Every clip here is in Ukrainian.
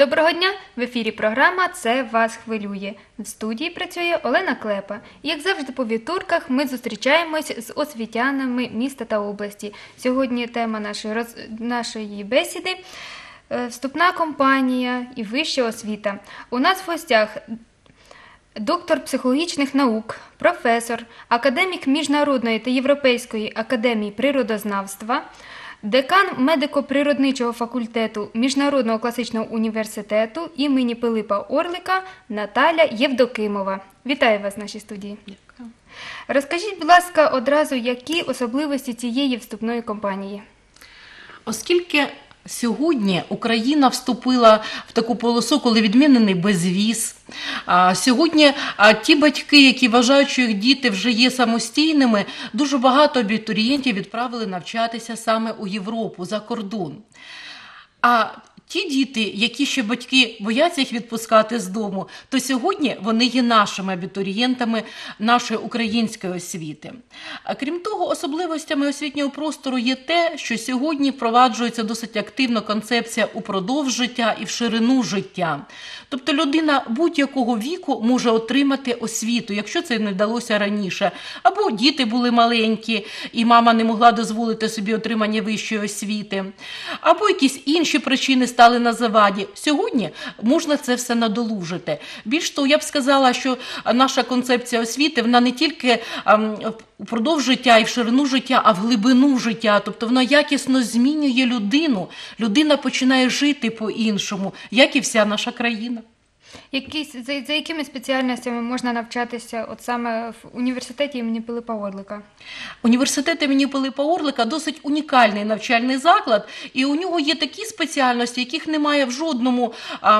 Доброго дня! В ефірі програма «Це вас хвилює». В студії працює Олена Клепа. І, як завжди по вівторках, ми зустрічаємось з освітянами міста та області. Сьогодні тема нашої бесіди – вступна кампанія і вища освіта. У нас в гостях доктор психологічних наук, професор, академік Міжнародної та Європейської академії природознавства, декан медико-природничого факультету Міжнародного класичного університету імені Пилипа Орлика Наталя Євдокимова. Вітаю вас в нашій студії. Дякую. Розкажіть, будь ласка, одразу, які особливості цієї вступної кампанії? Оскільки сьогодні Україна вступила в таку полосу, коли відмінений безвіз. Сьогодні ті батьки, які вважають, що їх діти вже є самостійними, дуже багато абітурієнтів відправили навчатися саме у Європу, за кордон. А ті діти, які ще батьки бояться їх відпускати з дому, то сьогодні вони є нашими абітурієнтами нашої української освіти. А крім того, особливостями освітнього простору є те, що сьогодні впроваджується досить активно концепція упродовж життя і в ширину життя. Тобто людина будь-якого віку може отримати освіту, якщо це не вдалося раніше. Або діти були маленькі, і мама не могла дозволити собі отримання вищої освіти. Або якісь інші причини стали на заваді. Сьогодні можна це все надолужити. Більш того, я б сказала, що наша концепція освіти, вона не тільки впродовж життя і в ширину життя, а в глибину життя. Тобто вона якісно змінює людину. Людина починає жити по-іншому, як і вся наша країна. За якими спеціальностями можна навчатися от саме в університеті імені Пилипа Орлика? Університет імені Пилипа Орлика досить унікальний навчальний заклад, і у нього є такі спеціальності, яких немає в жодному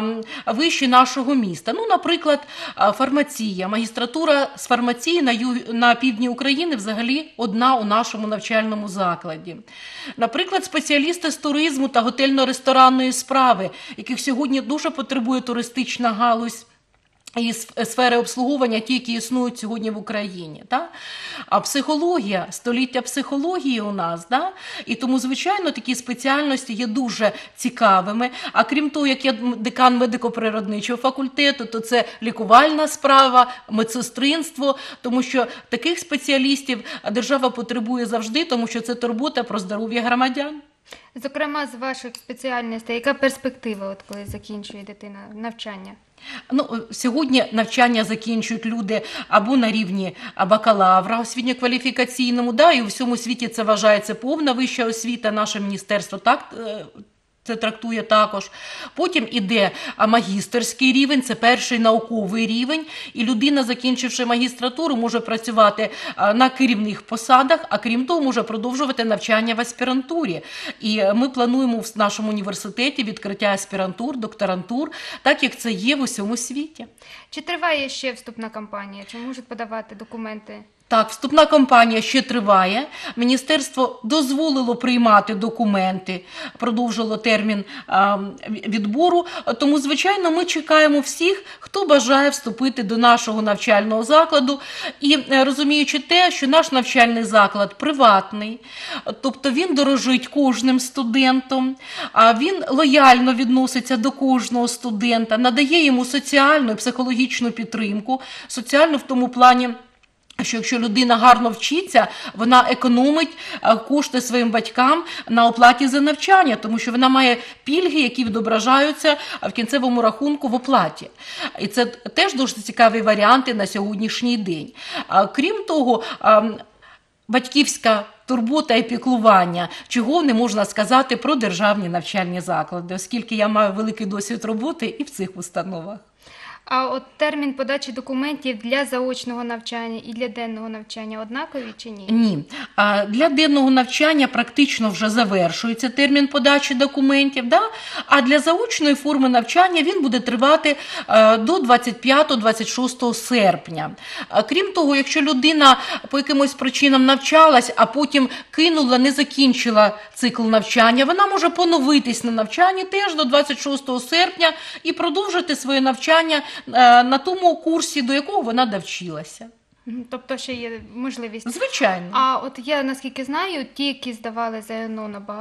виші нашого міста. Ну, наприклад, фармація. Магістратура з фармації на півдні України взагалі одна у нашому навчальному закладі. Наприклад, спеціалісти з туризму та готельно-ресторанної справи, яких сьогодні дуже потребує туристична галузь і сфери обслуговування, ті, які існують сьогодні в Україні. Так? А психологія, століття психології у нас. Так? І тому, звичайно, такі спеціальності є дуже цікавими. А крім того, як я декан медико-природничого факультету, то це лікувальна справа, медсестринство, тому що таких спеціалістів держава потребує завжди, тому що це турбота про здоров'я громадян. Зокрема, з ваших спеціальностей, яка перспектива, от коли закінчує дитина навчання? Ну, сьогодні навчання закінчують люди або на рівні бакалавра освітньо-кваліфікаційному, да, і у всьому світі це вважається повна вища освіта, наше міністерство так це трактує також. Потім іде магістерський рівень, це перший науковий рівень, і людина, закінчивши магістратуру, може працювати на керівних посадах, а крім того, може продовжувати навчання в аспірантурі. І ми плануємо в нашому університеті відкриття аспірантур, докторантур, так як це є в усьому світі. Чи триває ще вступна кампанія? Чи можуть подавати документи? Так, вступна кампанія ще триває. Міністерство дозволило приймати документи, продовжило термін відбору. Тому, звичайно, ми чекаємо всіх, хто бажає вступити до нашого навчального закладу. І розуміючи те, що наш навчальний заклад приватний, тобто він дорожить кожним студентом, він лояльно відноситься до кожного студента, надає йому соціальну і психологічну підтримку, соціальну в тому плані, що якщо людина гарно вчиться, вона економить кошти своїм батькам на оплаті за навчання, тому що вона має пільги, які відображаються в кінцевому рахунку в оплаті. І це теж дуже цікаві варіанти на сьогоднішній день. Крім того, батьківська турбота і піклування, чого не можна сказати про державні навчальні заклади, оскільки я маю великий досвід роботи і в цих установах. А от термін подачі документів для заочного навчання і для денного навчання однакові чи ні? Ні. Для денного навчання практично вже завершується термін подачі документів, да? А для заочної форми навчання він буде тривати до 25-26 серпня. Крім того, якщо людина по якимось причинам навчалась, а потім кинула, не закінчила цикл навчання, вона може поновитись на навчанні теж до 26 серпня і продовжити своє навчання на тому курсі, до якого вона довчилася. Тобто ще є можливість. Звичайно. А от я, наскільки знаю, ті, які здавали ЗНО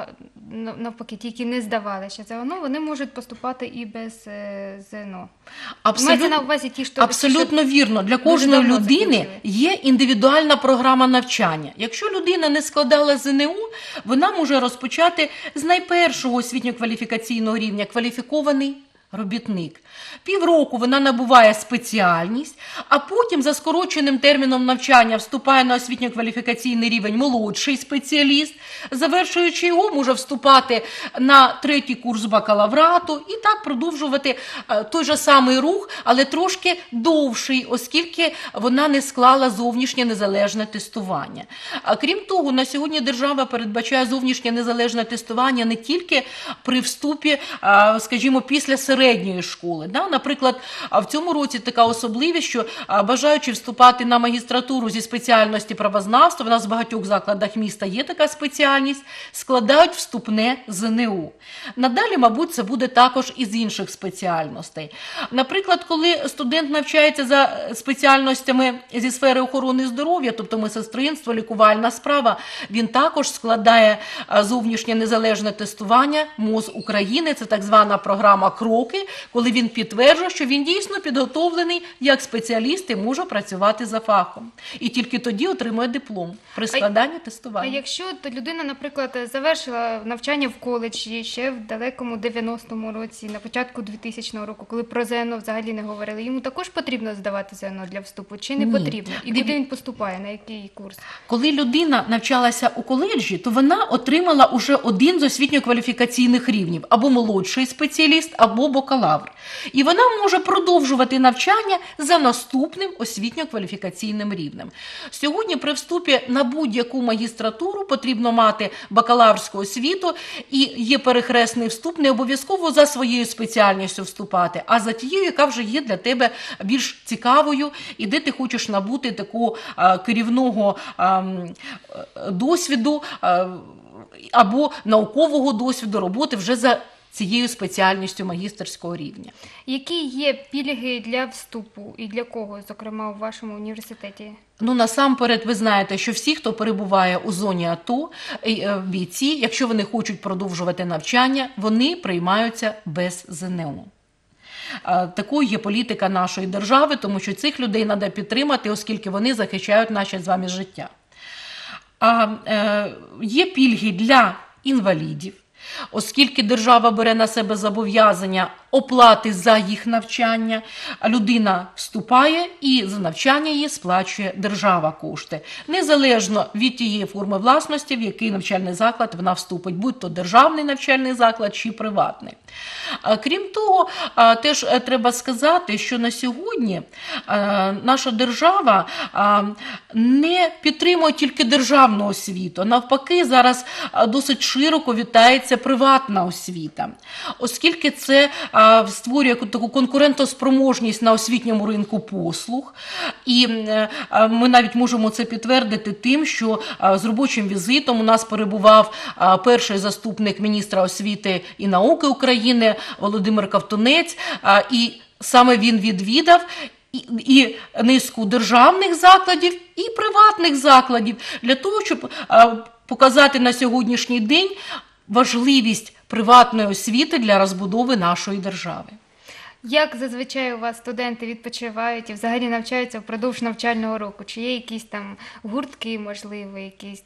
навпаки, тільки не здавали ще ЗНО, вони можуть поступати і без ЗНО. Абсолютно, Мається на увазі ті, що абсолютно вірно. Для дуже кожної давно людини закінчили. є індивідуальна програма навчання. Якщо людина не складала ЗНО, вона може розпочати з найпершого освітньо-кваліфікаційного рівня кваліфікований робітник. Півроку вона набуває спеціальність, а потім за скороченим терміном навчання вступає на освітньо-кваліфікаційний рівень молодший спеціаліст, завершуючи його, може вступати на 3-й курс бакалаврату і так продовжувати той же самий рух, але трошки довший, оскільки вона не склала зовнішнє незалежне тестування. А крім того, на сьогодні держава передбачає зовнішнє незалежне тестування не тільки при вступі, скажімо, після середньої школи. Наприклад, в цьому році така особливість, що бажаючи вступати на магістратуру зі спеціальності правознавства, в нас в багатьох закладах міста є така спеціальність, складають вступне ЗНО. Надалі, мабуть, це буде також із інших спеціальностей. Наприклад, коли студент навчається за спеціальностями зі сфери охорони здоров'я, тобто медсестринство, лікувальна справа, він також складає зовнішнє незалежне тестування МОЗ України, це так звана програма «Кроки», коли він підтверджує, що він дійсно підготовлений як спеціаліст і може працювати за фахом. І тільки тоді отримує диплом при складанні А тестування. якщо людина, наприклад, завершила навчання в коледжі ще в далекому 90-му році, на початку 2000 року, коли про ЗНО взагалі не говорили, йому також потрібно здавати ЗНО для вступу чи не Ні. потрібно? І куди він поступає, на який курс? Коли людина навчалася у коледжі, то вона отримала уже один з освітньо-кваліфікаційних рівнів, або молодший спеціаліст, або бакалавр. І вона може продовжувати навчання за наступним освітньо-кваліфікаційним рівнем. Сьогодні при вступі на будь-яку магістратуру потрібно мати бакалаврську освіту, і є перехресний вступ, не обов'язково за своєю спеціальністю вступати, а за тією, яка вже є для тебе більш цікавою, і де ти хочеш набути такого керівного досвіду або наукового досвіду роботи вже за цією спеціальністю магістерського рівня. Які є пільги для вступу і для кого, зокрема, у вашому університеті? Насамперед, ви знаєте, що всі, хто перебуває у зоні АТО, бійці, якщо вони хочуть продовжувати навчання, вони приймаються без ЗНО. Такою є політика нашої держави, тому що цих людей треба підтримати, оскільки вони захищають наше з вами життя. Є пільги для інвалідів, оскільки держава бере на себе зобов'язання оплати за їх навчання, а людина вступає і за навчання її сплачує держава кошти. Незалежно від тієї форми власності, в який навчальний заклад вона вступить, будь то державний навчальний заклад чи приватний. Крім того, теж треба сказати, що на сьогодні наша держава не підтримує тільки державну освіту. Навпаки, зараз досить широко вітається приватна освіта, оскільки це створює таку конкурентоспроможність на освітньому ринку послуг. І ми навіть можемо це підтвердити тим, що з робочим візитом у нас перебував перший заступник міністра освіти і науки України Володимир Ковтунець, і саме він відвідав і низку державних закладів, і приватних закладів, для того, щоб показати на сьогоднішній день важливість приватної освіти для розбудови нашої держави. Як зазвичай у вас студенти відпочивають і взагалі навчаються впродовж навчального року? Чи є якісь там гуртки, можливо, якісь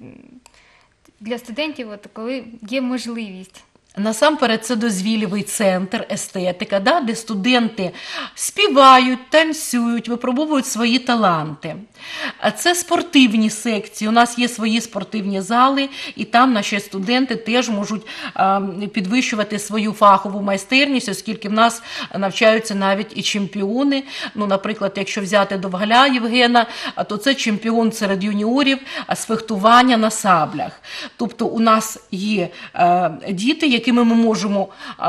для студентів, коли є можливість? Насамперед, це дозвіллєвий центр, естетика, де студенти співають, танцюють, випробовують свої таланти. Це спортивні секції, у нас є свої спортивні зали, і там наші студенти теж можуть підвищувати свою фахову майстерність, оскільки в нас навчаються навіть і чемпіони. Наприклад, якщо взяти Довгаля Євгена, то це чемпіон серед юніорів з фехтування на саблях. Тобто у нас є діти, якими ми можемо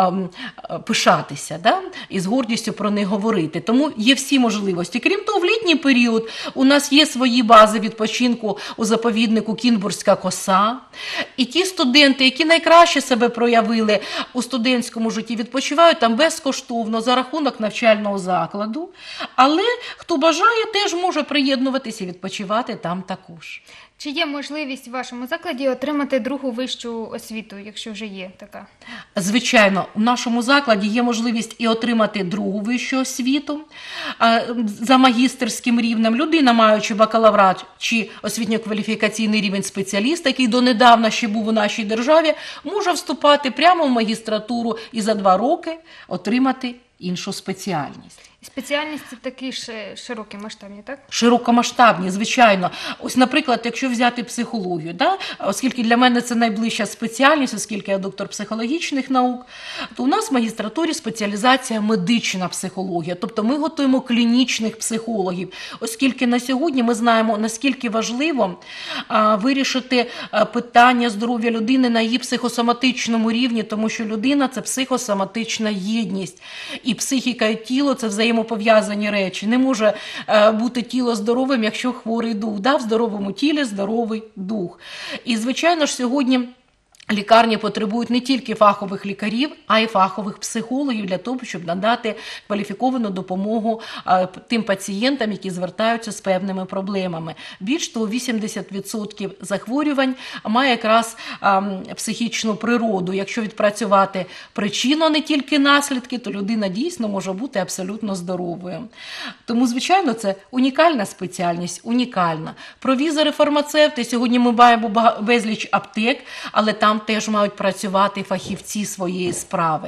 пишатися, і з гордістю про них говорити. Тому є всі можливості. Крім того, в літній період у нас є свої бази відпочинку у заповіднику Кінбурзька коса. І ті студенти, які найкраще себе проявили у студентському житті, відпочивають там безкоштовно за рахунок навчального закладу. Але хто бажає, теж може приєднуватися і відпочивати там також. Чи є можливість в вашому закладі отримати другу вищу освіту, якщо вже є така? Звичайно, у нашому закладі є можливість і отримати другу вищу освіту за магістерським рівнем. Людина, маючи бакалаврат чи освітньо-кваліфікаційний рівень спеціаліста, який донедавна ще був у нашій державі, може вступати прямо в магістратуру і за 2 роки отримати іншу спеціальність. Спеціальності такі ж широкі, масштабні, так? Широкомасштабні, звичайно. Ось, наприклад, якщо взяти психологію, да? Оскільки для мене це найближча спеціальність, оскільки я доктор психологічних наук, то у нас в магістратурі спеціалізація медична психологія, тобто ми готуємо клінічних психологів, оскільки на сьогодні ми знаємо, наскільки важливо вирішити питання здоров'я людини на її психосоматичному рівні, тому що людина – це психосоматична єдність. І психіка, і тіло – це взаємопов'язані речі. Не може бути тіло здоровим, якщо хворий дух. Да? В здоровому тілі здоровий дух. І, звичайно ж, сьогодні лікарні потребують не тільки фахових лікарів, а й фахових психологів для того, щоб надати кваліфіковану допомогу тим пацієнтам, які звертаються з певними проблемами. Більш того, 80% захворювань має якраз психічну природу. Якщо відпрацювати причину, а не тільки наслідки, то людина дійсно може бути абсолютно здоровою. Тому, звичайно, це унікальна спеціальність, унікальна. Провізори-фармацевти, сьогодні ми маємо безліч аптек, але там теж мають працювати фахівці своєї справи.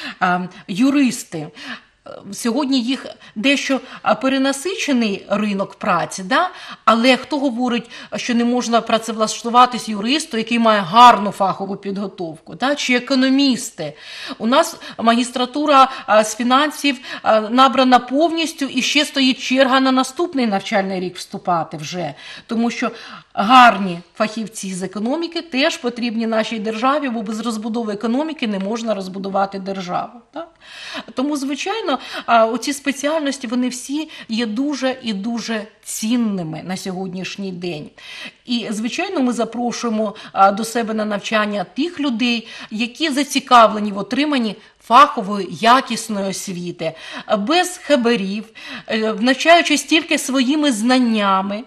Юристи. Сьогодні їх дещо перенасичений ринок праці, да? Але хто говорить, що не можна працевлаштуватись юристу, який має гарну фахову підготовку, да? Чи економісти. У нас магістратура з фінансів набрана повністю і ще стоїть черга на наступний навчальний рік вступати вже, тому що гарні фахівці з економіки теж потрібні нашій державі, бо без розбудови економіки не можна розбудувати державу. Так? Тому, звичайно, оці спеціальності, вони всі є дуже і дуже цінними на сьогоднішній день. І, звичайно, ми запрошуємо до себе на навчання тих людей, які зацікавлені в отриманні фахової, якісної освіти, без хабарів, навчаючись тільки своїми знаннями,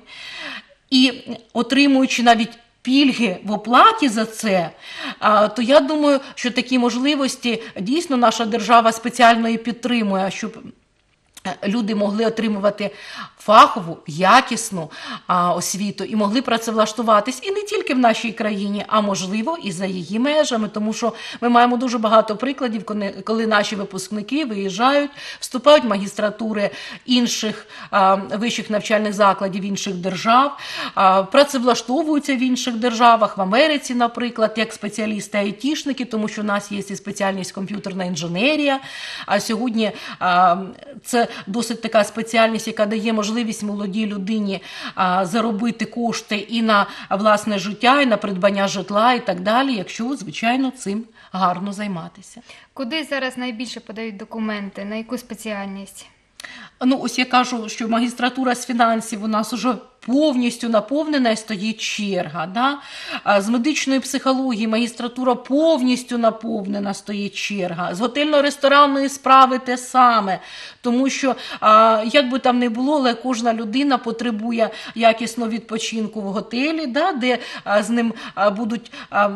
і отримуючи навіть пільги в оплаті за це, то я думаю, що такі можливості дійсно наша держава спеціально і підтримує, щоб люди могли отримувати фахову, якісну освіту і могли працевлаштуватись і не тільки в нашій країні, а можливо і за її межами, тому що ми маємо дуже багато прикладів, коли наші випускники виїжджають, вступають в магістратури інших вищих навчальних закладів інших держав, працевлаштовуються в інших державах, в Америці, наприклад, як спеціалісти-айтішники, тому що у нас є і спеціальність комп'ютерна інженерія, а сьогодні це досить така спеціальність, яка дає можливість молодій людині заробити кошти і на власне життя, і на придбання житла, і так далі, якщо, звичайно, цим гарно займатися. Куди зараз найбільше подають документи? На яку спеціальність? Ну, ось я кажу, що магістратура з фінансів у нас уже повністю наповнена і стоїть черга. Да? З медичної психології магістратура повністю наповнена, стоїть черга. З готельно-ресторанної справи те саме. Тому що, як би там не було, але кожна людина потребує якісного відпочинку в готелі, да? Де з ним будуть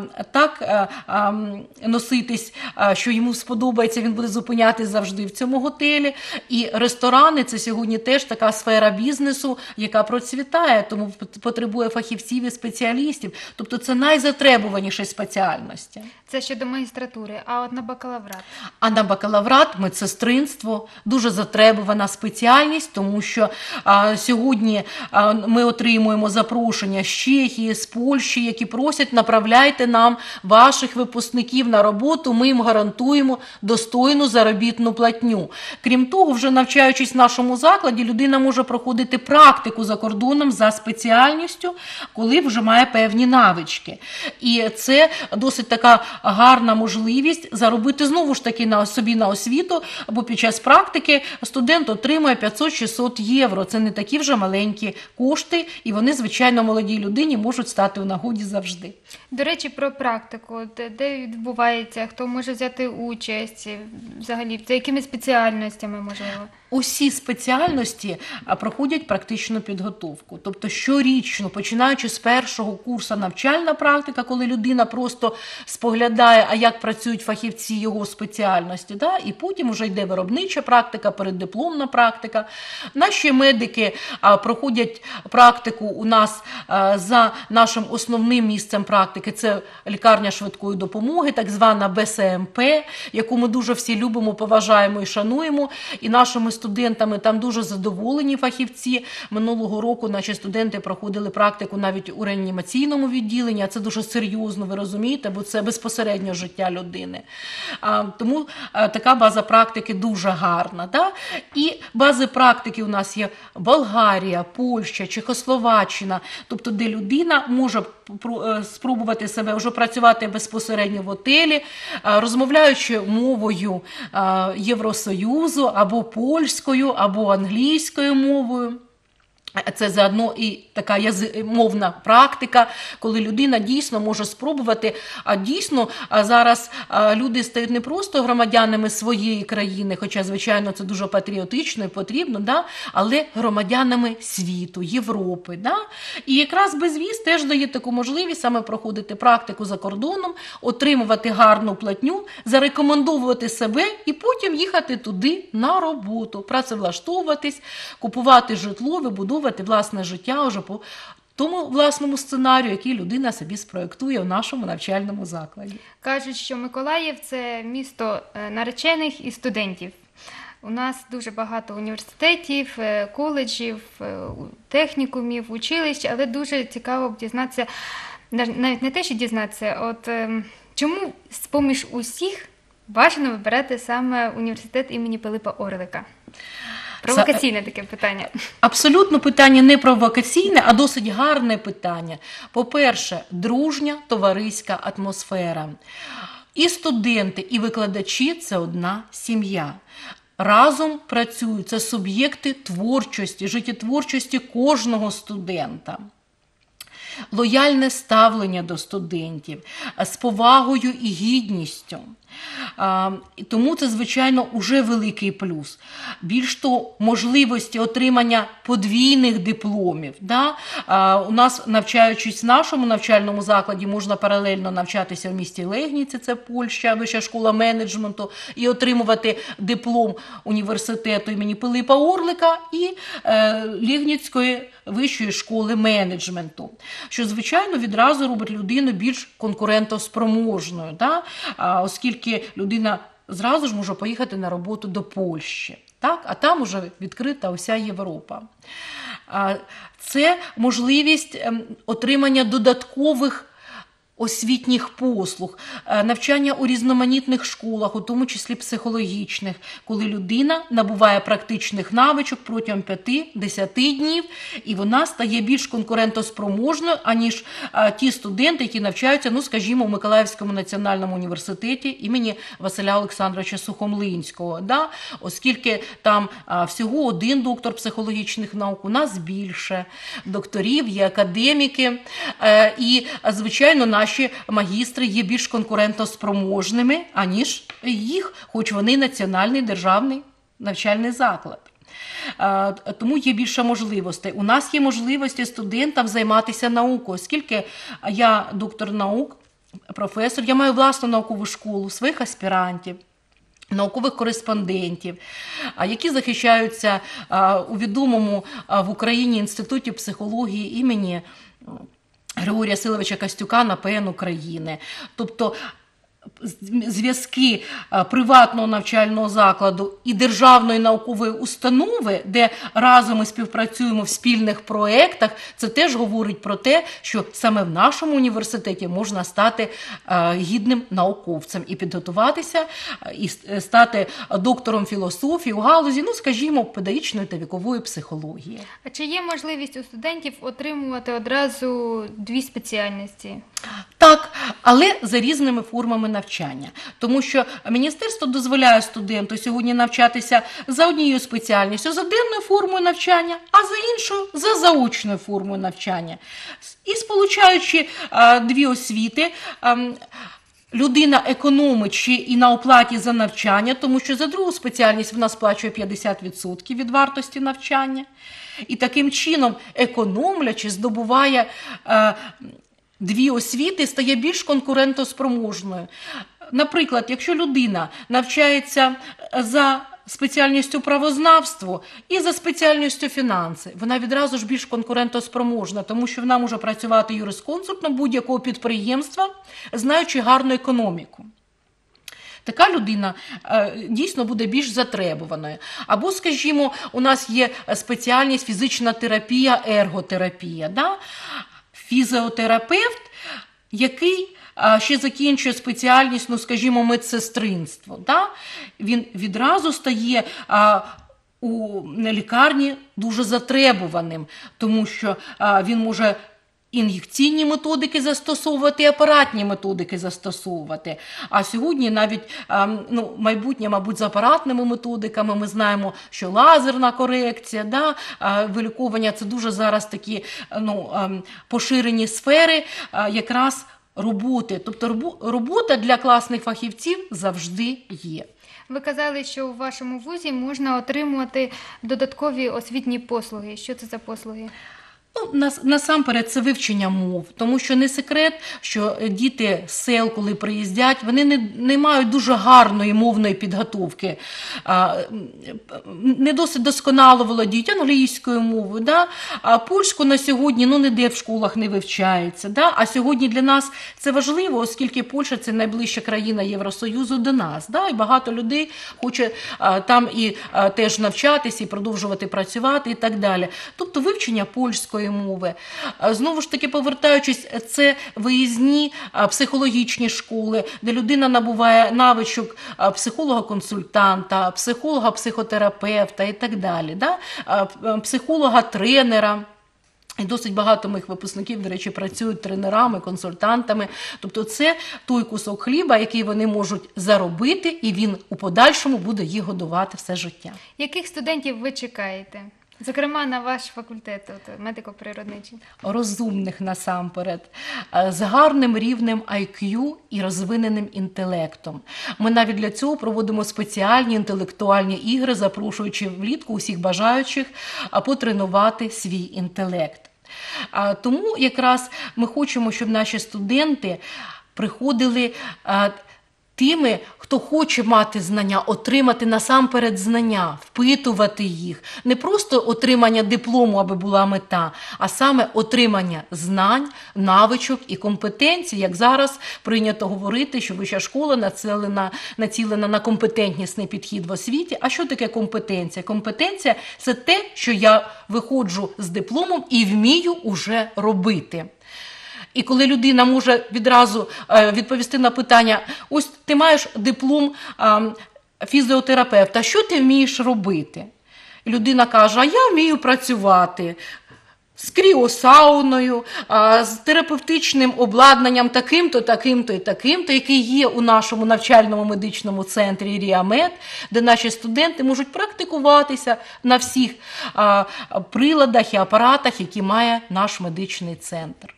так носитись, що йому сподобається, він буде зупинятись завжди в цьому готелі. І ресторани – це сьогодні теж така сфера бізнесу, яка процвітає, тому потребує фахівців і спеціалістів. Тобто це найзатребуваніші спеціальності. Це щодо магістратури, а от на бакалаврат? А на бакалаврат медсестринство дуже затребувана спеціальність, тому що сьогодні ми отримуємо запрошення з Чехії, з Польщі, які просять: направляйте нам ваших випускників на роботу, ми їм гарантуємо достойну заробітну платню. Крім того, вже навчаючись в нашому закладі, людина може проходити практику за кордоном за спеціальністю, коли вже має певні навички. І це досить така гарна можливість заробити знову ж таки на собі на освіту, бо під час практики студент отримує 500-600 євро. Це не такі вже маленькі кошти, і вони, звичайно, молодій людині можуть стати у нагоді завжди. До речі, про практику. Де відбувається, хто може взяти участь, взагалі, за якими спеціальностями, можливо? Усі спеціальності проходять практичну підготовку. практику. Тобто щорічно, починаючи з першого курсу навчальна практика, коли людина просто споглядає, а як працюють фахівці його спеціальності, да? І потім вже йде виробнича практика, переддипломна практика. Наші медики проходять практику у нас за нашим основним місцем практики, це лікарня швидкої допомоги, так звана БСМП, яку ми дуже всі любимо, поважаємо і шануємо. І нашими студентами там дуже задоволені фахівці. Минулого року наші студенти проходили практику навіть у реанімаційному відділенні, а це дуже серйозно, ви розумієте, бо це безпосередньо життя людини. Тому така база практики дуже гарна. Да? І бази практики у нас є Болгарія, Польща, Чехословаччина, тобто де людина може спробувати себе вже працювати безпосередньо в готелі, розмовляючи мовою Євросоюзу, або польською, або англійською мовою. Це заодно і така мовна практика, коли людина дійсно може спробувати, а дійсно зараз люди стають не просто громадянами своєї країни, хоча, звичайно, це дуже патріотично і потрібно, да? Але громадянами світу, Європи. Да? І якраз безвіз теж дає таку можливість саме проходити практику за кордоном, отримувати гарну платню, зарекомендовувати себе і потім їхати туди на роботу, працевлаштовуватись, купувати житло, вибудовувати власне життя вже по тому власному сценарію, який людина собі спроєктує в нашому навчальному закладі. Кажуть, що Миколаїв – це місто наречених і студентів. У нас дуже багато університетів, коледжів, технікумів, училищ, але дуже цікаво б дізнатися, навіть не те, що дізнатися, чому з-поміж усіх бажано вибирати саме університет імені Пилипа Орлика? Провокаційне таке питання. Абсолютно питання не провокаційне, а досить гарне питання. По-перше, дружня товариська атмосфера. І студенти, і викладачі – це одна сім'я. Разом працюють, це суб'єкти творчості, життєтворчості кожного студента. Лояльне ставлення до студентів, з повагою і гідністю. Тому це, звичайно, уже великий плюс. Більш того, можливості отримання подвійних дипломів. Да? У нас, навчаючись в нашому навчальному закладі, можна паралельно навчатися в місті Легніці, це Польща, Вища школа менеджменту, і отримувати диплом університету імені Пилипа Орлика і Легніцької вищої школи менеджменту, що, звичайно, відразу робить людину більш конкурентоспроможною, да? Оскільки людина зразу ж може поїхати на роботу до Польщі, так? А там уже відкрита уся Європа. Це можливість отримання додаткових освітніх послуг, навчання у різноманітних школах, у тому числі психологічних, коли людина набуває практичних навичок протягом 5-10 днів, і вона стає більш конкурентоспроможною, аніж ті студенти, які навчаються, ну, скажімо, в Миколаївському національному університеті імені Василя Олександровича Сухомлинського, да? Оскільки там всього один доктор психологічних наук, у нас більше докторів, є академіки, і, звичайно, наші магістри є більш конкурентоспроможними, аніж їх, хоч вони національний державний навчальний заклад. Тому є більше можливостей. У нас є можливості студентам займатися наукою, оскільки я доктор наук, професор, я маю власну наукову школу, своїх аспірантів, наукових кореспондентів, які захищаються у відомому в Україні Інституті психології імені Григорія Силовича Костюка на ПН України. Тобто зв'язки приватного навчального закладу і державної наукової установи, де разом ми співпрацюємо в спільних проєктах, це теж говорить про те, що саме в нашому університеті можна стати гідним науковцем і підготуватися, і стати доктором філософії у галузі, ну, скажімо, педагогічної та вікової психології. А чи є можливість у студентів отримувати одразу 2 спеціальності? Так, але за різними формами навчання. Тому що міністерство дозволяє студенту сьогодні навчатися за однією спеціальністю, за денною формою навчання, а за іншою – за заочною формою навчання. І сполучаючи 2 освіти, людина економить ще і на оплаті за навчання, тому що за другу спеціальність вона сплачує 50% від вартості навчання. І таким чином, економлячи, здобуває дві освіти, стає більш конкурентоспроможною. Наприклад, якщо людина навчається за спеціальністю правознавство і за спеціальністю фінанси, вона відразу ж більш конкурентоспроможна, тому що вона може працювати юрисконсультом будь-якого підприємства, знаючи гарну економіку. Така людина дійсно буде більш затребуваною. Або, скажімо, у нас є спеціальність фізична терапія, ерготерапія. Да? Фізіотерапевт, який ще закінчує спеціальність, ну, скажімо, медсестринство. Да? Він відразу стає у лікарні дуже затребуваним, тому що він може ін'єкційні методики застосовувати, апаратні методики застосовувати. А сьогодні навіть майбутнє, мабуть, з апаратними методиками. Ми знаємо, що лазерна корекція, да, виліковування – це дуже зараз такі поширені сфери якраз роботи. Тобто робота для класних фахівців завжди є. Ви казали, що у вашому вузі можна отримувати додаткові освітні послуги. Що це за послуги? Насамперед, це вивчення мов, тому що не секрет, що діти з сел, коли приїздять, вони не мають дуже гарної мовної підготовки, не досить досконало володіють англійською мовою, да? А польську на сьогодні ніде в школах не вивчається. Да? А сьогодні для нас це важливо, оскільки Польща – це найближча країна Євросоюзу до нас. Да? І багато людей хоче там і теж навчатися, і продовжувати працювати і так далі. Тобто вивчення польської мови. Знову ж таки, повертаючись, це виїзні психологічні школи, де людина набуває навичок психолога-консультанта, психолога-психотерапевта і так далі, да? Психолога-тренера. І досить багато моїх випускників, до речі, працюють тренерами, консультантами. Тобто це той кусок хліба, який вони можуть заробити, і він у подальшому буде їх годувати все життя. Яких студентів ви чекаєте? Зокрема, на ваш факультет, медико-природничий. Розумних насамперед, з гарним рівнем IQ і розвиненим інтелектом. Ми навіть для цього проводимо спеціальні інтелектуальні ігри, запрошуючи влітку усіх бажаючих потренувати свій інтелект. Тому якраз ми хочемо, щоб наші студенти приходили тими, хто хоче мати знання, отримати насамперед знання, впитувати їх. Не просто отримання диплому, аби була мета, а саме отримання знань, навичок і компетенцій. Як зараз прийнято говорити, що вища школа націлена на компетентнісний підхід в освіті. А що таке компетенція? Компетенція – це те, що я виходжу з дипломом і вмію уже робити. І коли людина може відразу відповісти на питання, ось ти маєш диплом фізіотерапевта, що ти вмієш робити? І людина каже, а я вмію працювати з кріосауною, з терапевтичним обладнанням таким-то, таким-то і таким-то, який є у нашому навчальному медичному центрі «Ріамед», де наші студенти можуть практикуватися на всіх приладах і апаратах, які має наш медичний центр.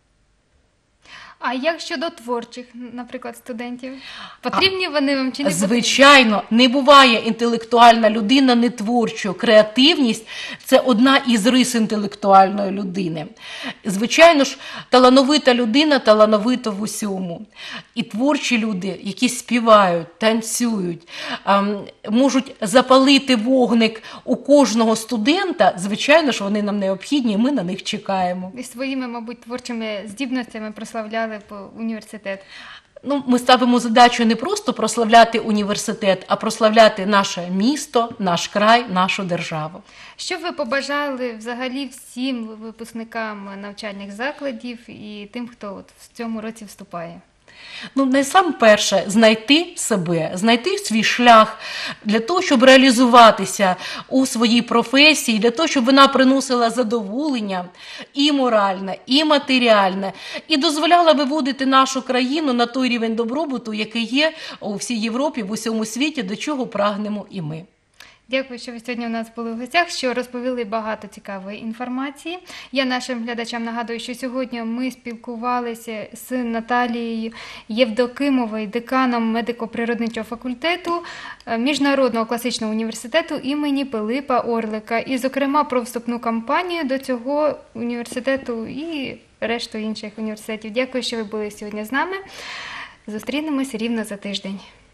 А як щодо творчих, наприклад, студентів? Потрібні вони вам чи не потрібні? Звичайно, не буває інтелектуальна людина не творчою. Креативність – це одна із рис інтелектуальної людини. Звичайно ж, талановита людина талановита в усьому. І творчі люди, які співають, танцюють, можуть запалити вогник у кожного студента, звичайно ж, вони нам необхідні, і ми на них чекаємо. І своїми, мабуть, творчими здібностями прославляли по університет. Ми ставимо задачу не просто прославляти університет, а прославляти наше місто, наш край, нашу державу. Що б ви побажали взагалі всім випускникам навчальних закладів і тим, хто в цьому році вступає? Найсамперше знайти себе, знайти свій шлях для того, щоб реалізуватися у своїй професії, для того, щоб вона приносила задоволення і моральне, і матеріальне, і дозволяла виводити нашу країну на той рівень добробуту, який є у всій Європі, в усьому світі, до чого прагнемо і ми. Дякую, що ви сьогодні у нас були в гостях, що розповіли багато цікавої інформації. Я нашим глядачам нагадую, що сьогодні ми спілкувалися з Наталією Євдокимовою, деканом медико-природничого факультету Міжнародного класичного університету імені Пилипа Орлика. І, зокрема, про вступну кампанію до цього університету і решту інших університетів. Дякую, що ви були сьогодні з нами. Зустрінемось рівно за тиждень.